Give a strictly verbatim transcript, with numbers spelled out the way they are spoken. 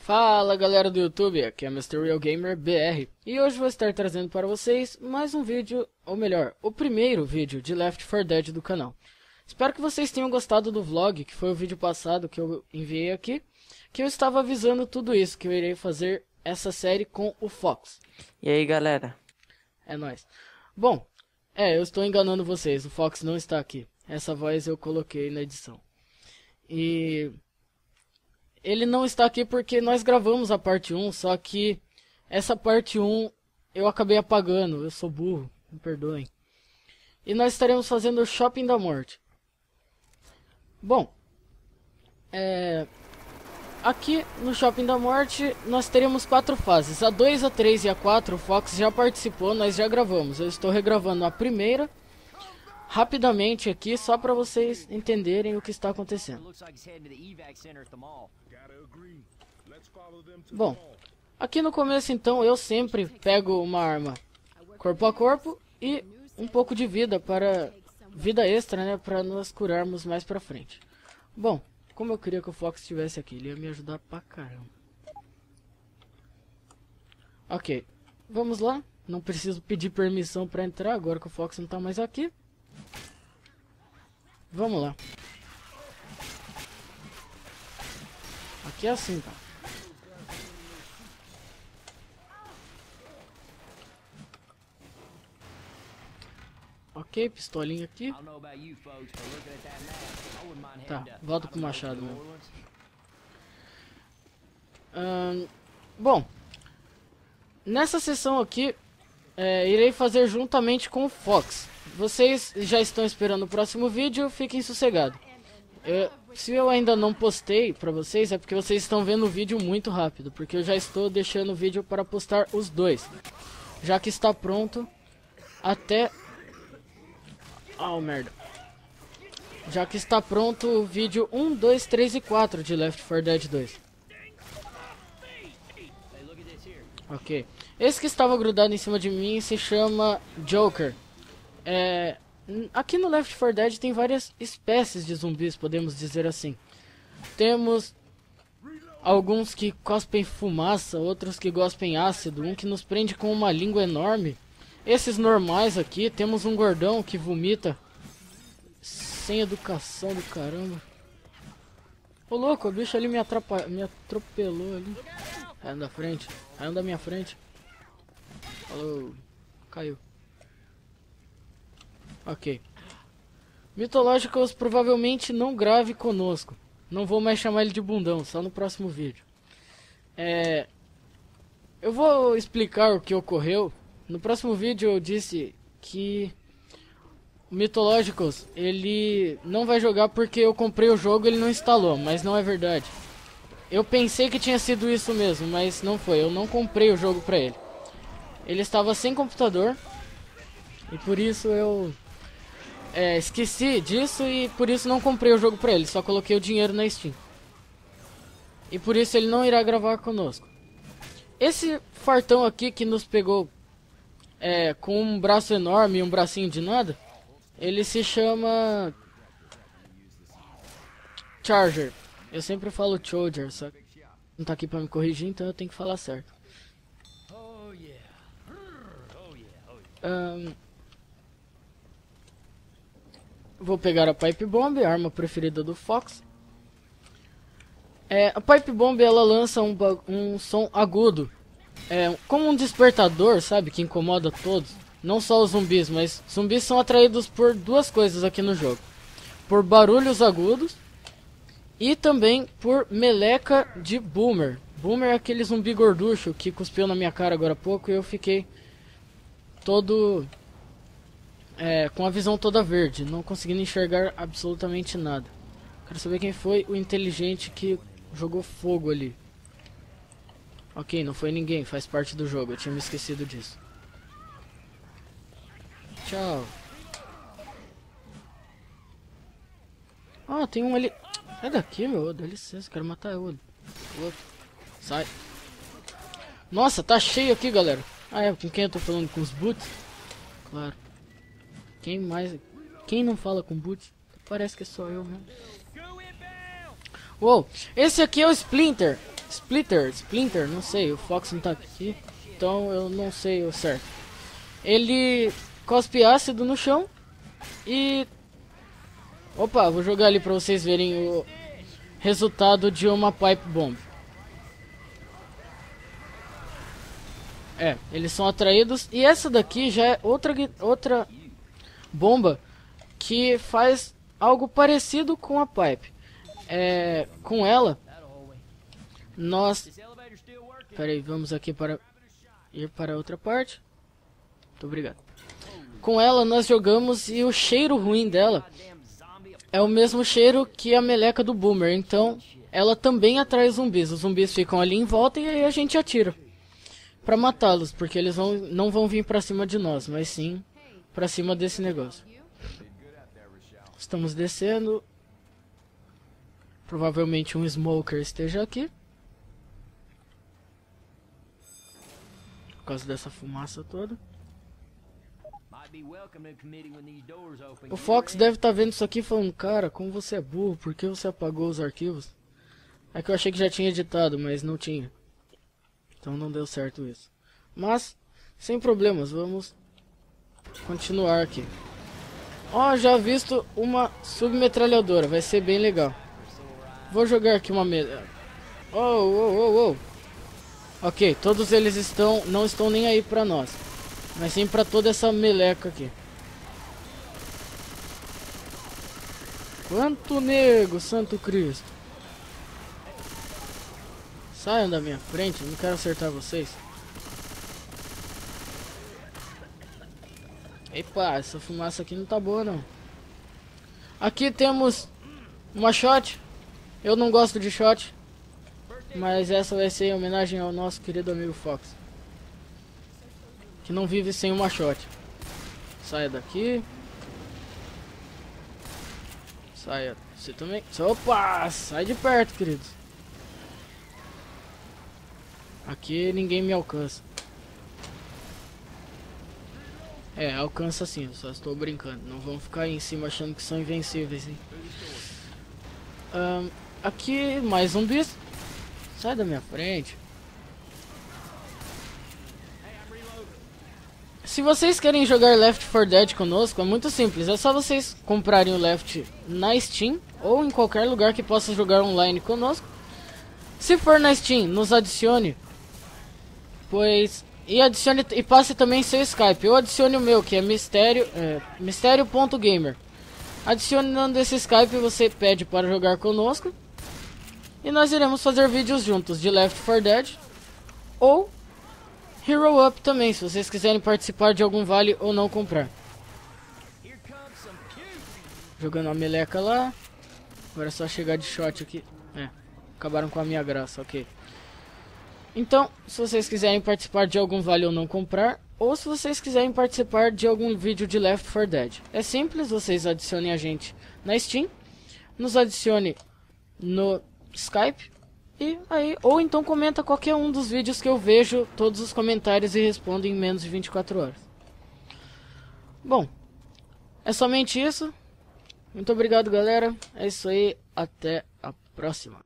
Fala galera do YouTube, aqui é mister Real Gamer B R e hoje vou estar trazendo para vocês mais um vídeo, ou melhor, o primeiro vídeo de Left four Dead do canal. Espero que vocês tenham gostado do vlog, que foi o vídeo passado que eu enviei aqui, que eu estava avisando tudo isso, que eu irei fazer essa série com o Fox. E aí galera? É nóis. Bom, é, eu estou enganando vocês, o Fox não está aqui. Essa voz eu coloquei na edição. E... ele não está aqui porque nós gravamos a parte um, só que essa parte um eu acabei apagando, eu sou burro, me perdoem. E nós estaremos fazendo o Shopping da Morte. Bom, é... aqui no Shopping da Morte nós teremos quatro fases. A dois, a três e a quatro o Fox já participou, nós já gravamos. Eu estou regravando a primeira rapidamente aqui, só para vocês entenderem o que está acontecendo. Bom, aqui no começo então eu sempre pego uma arma corpo a corpo e um pouco de vida para vida extra, né, para nós curarmos mais pra frente. Bom, como eu queria que o Fox estivesse aqui, ele ia me ajudar pra caramba. Ok, vamos lá. Não preciso pedir permissão para entrar agora que o Fox não tá mais aqui. Vamos lá. Aqui é assim, tá? Ok, pistolinha aqui. Tá, volta pro machado, né? Hum, bom, nessa sessão aqui, é, irei fazer juntamente com o Fox. Vocês já estão esperando o próximo vídeo, fiquem sossegados. Eu, se eu ainda não postei pra vocês, é porque vocês estão vendo o vídeo muito rápido, porque eu já estou deixando o vídeo para postar os dois, já que está pronto até... Oh, merda. Já que está pronto o vídeo um, dois, três e quatro de Left four Dead dois. Ok. Esse que estava grudado em cima de mim se chama Joker. É, aqui no Left four Dead tem várias espécies de zumbis, podemos dizer assim. Temos alguns que cospem fumaça, outros que cospem ácido, um que nos prende com uma língua enorme. Esses normais aqui, temos um gordão que vomita. Sem educação do caramba. Ô louco, o bicho ali me, atrapa... me atropelou ali. Aí anda à frente, aí anda à minha frente. Falou, caiu. Ok. Mitológicos provavelmente não grave conosco. Não vou mais chamar ele de bundão, só no próximo vídeo. É... Eu vou explicar o que ocorreu. No próximo vídeo eu disse que o Mitológicos, ele não vai jogar porque eu comprei o jogo e ele não instalou, mas não é verdade. Eu pensei que tinha sido isso mesmo, mas não foi, eu não comprei o jogo pra ele. Ele estava sem computador e por isso eu é, esqueci disso e por isso não comprei o jogo pra ele, só coloquei o dinheiro na Steam. E por isso ele não irá gravar conosco. Esse fartão aqui que nos pegou É, com um braço enorme e um bracinho de nada, ele se chama Charger. Eu sempre falo Charger, só que não tá aqui pra me corrigir, então eu tenho que falar certo. Um, vou pegar a Pipe Bomb, a arma preferida do Fox. É, a Pipe Bomb ela lança um, um som agudo. É como um despertador, sabe, que incomoda todos. Não só os zumbis, mas zumbis são atraídos por duas coisas aqui no jogo. Por barulhos agudos e também por meleca de Boomer. Boomer é aquele zumbi gorducho que cuspiu na minha cara agora há pouco e eu fiquei todo... É, com a visão toda verde, não conseguindo enxergar absolutamente nada. Quero saber quem foi o inteligente que jogou fogo ali. Ok, não foi ninguém, faz parte do jogo, eu tinha me esquecido disso. Tchau. Ah, tem um ali. Sai daqui, meu, dá licença, quero matar eu. Sai. Nossa, tá cheio aqui, galera. Ah, é, com quem eu tô falando? Com os boots? Claro. Quem mais? Quem não fala com boots? Parece que é só eu mesmo. Uou, esse aqui é o Splinter. Splitter, Splinter, não sei, o Fox não tá aqui, então eu não sei o certo. Ele cospe ácido no chão e... Opa, vou jogar ali pra vocês verem o resultado de uma Pipe Bomb. É, eles são atraídos. E essa daqui já é outra, outra bomba que faz algo parecido com a Pipe. É, com ela, nós... Pera aí, vamos aqui para ir para outra parte. Muito obrigado. Com ela nós jogamos e o cheiro ruim dela é o mesmo cheiro que a meleca do Boomer. Então ela também atrai zumbis. Os zumbis ficam ali em volta e aí a gente atira pra matá-los, porque eles vão, não vão vir pra cima de nós, mas sim pra cima desse negócio. Estamos descendo. Provavelmente um Smoker esteja aqui. Por causa dessa fumaça toda. O Fox deve estar vendo isso aqui falando: cara, como você é burro, por que você apagou os arquivos? É que eu achei que já tinha editado, mas não tinha. Então não deu certo isso. Mas, sem problemas, vamos continuar aqui. Ó, oh, já visto uma submetralhadora, vai ser bem legal. Vou jogar aqui uma mesa. Oh, oh, oh, oh. Ok, todos eles estão, não estão nem aí pra nós, mas sim pra toda essa meleca aqui. Quanto nego, santo Cristo. Saiam da minha frente, não quero acertar vocês. Epa, essa fumaça aqui não tá boa não. Aqui temos uma shot. Eu não gosto de shot, mas essa vai ser em homenagem ao nosso querido amigo Fox, que não vive sem uma shot. Saia daqui. Saia, você também. Opa, sai de perto, queridos. Aqui ninguém me alcança. É, alcança sim, eu só estou brincando. Não vão ficar aí em cima achando que são invencíveis, hein? Um, aqui, mais zumbis. Sai da minha frente. Se vocês querem jogar Left four Dead conosco, é muito simples. É só vocês comprarem o Left na Steam ou em qualquer lugar que possa jogar online conosco. Se for na Steam, nos adicione. Pois... E adicione e passe também seu Skype. Eu adicione o meu, que é mistério, é, mistério.gamer. Adicionando esse Skype, você pede para jogar conosco. E nós iremos fazer vídeos juntos de Left four Dead ou Hero Up também, se vocês quiserem participar de algum vale ou não comprar. Jogando a meleca lá. Agora é só chegar de shot aqui. É, acabaram com a minha graça, ok. Então, se vocês quiserem participar de algum vale ou não comprar, ou se vocês quiserem participar de algum vídeo de Left four Dead, é simples, vocês adicionem a gente na Steam, nos adicione no Skype, e aí, ou então comenta qualquer um dos vídeos que eu vejo, todos os comentários e respondo em menos de vinte e quatro horas. Bom, é somente isso. Muito obrigado, galera. É isso aí, até a próxima.